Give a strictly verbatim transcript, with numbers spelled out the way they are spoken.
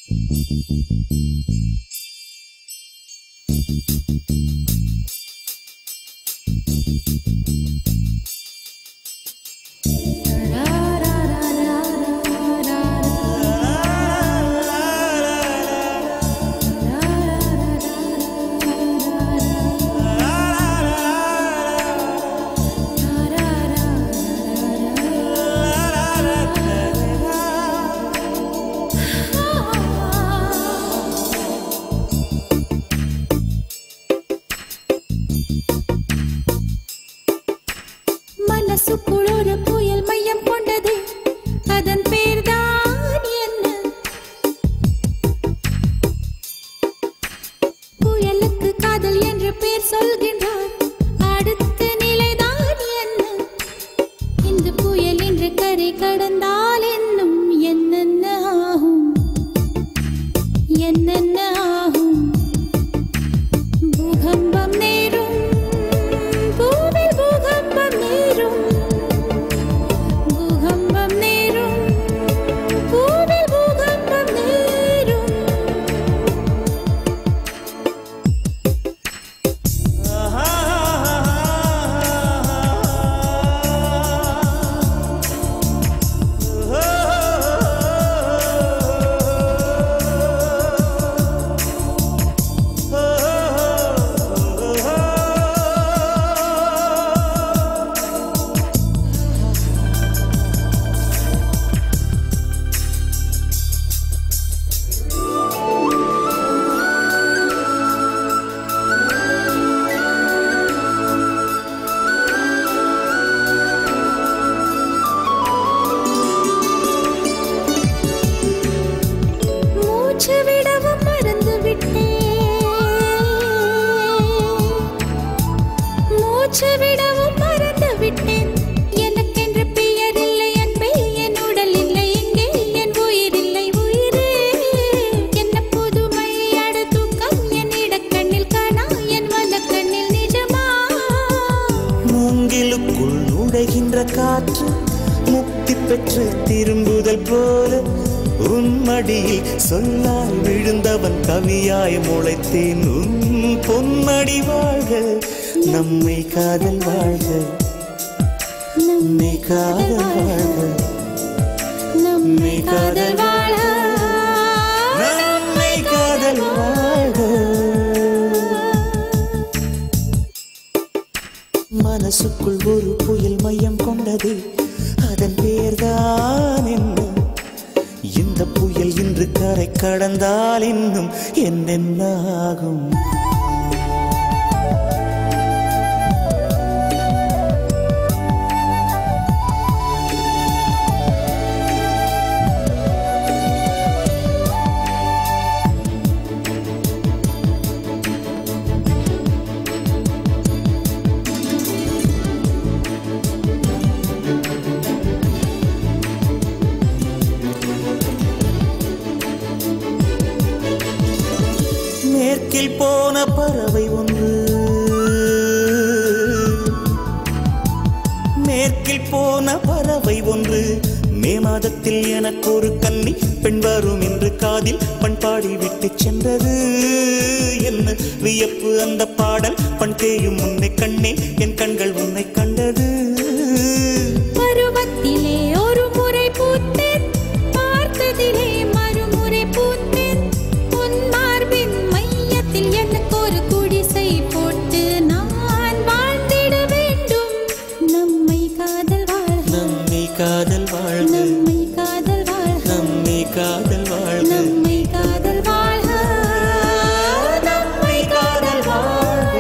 காற்று முக்தி பெற்று திரும்புதல் போல உன் மடியில் சொல்லால் விழுந்தவன் கவியாய் முளைத்தேன் உன் பொன்மடி வாழ்க நம்மை காதல் வாழ்க நம்மை காதல் வாழ்க நம்மை காதல் வாழ்க நம்மை காதல் வாழ்க மனசுக்குள் ஒரு புயல் மையம் கொண்டது அதன் பேர்தான் என்ன இந்த புயல் இன்று கரை கடந்தால் இன்னும் என்னென்ன ஆகும் மேற்கில் போன பறவை ஒன்று மேற்கில் போன பறவை ஒன்று மே மாதத்தில் எனக்கு ஒரு கன்னி பெண் வரும் என்று காதில் பண்பாடி விட்டு சென்றது என்ன வியப்பு அந்த பாடல் பண் தேயும் உன்னை கண்ணே என் கண்கள் உன்னை கண்டது பருவத்திலே ஒரு முறை பூத்தேன் பார்த்ததிலே மறுமுறை பூத்தேன் உன் மார்பின் மையத்தில் எனக்கு ஒரு குடிசை போட்டு நான் வாழ்ந்திட வேண்டும் நம்மை காதல் வாழ்க நம்மை காதல் வாழ்க நம்மை காதல் வாழ்க நம்மை காதல் வாழ்க நம்மை காதல் வாழ்க நம்மை காதல் வாழ்க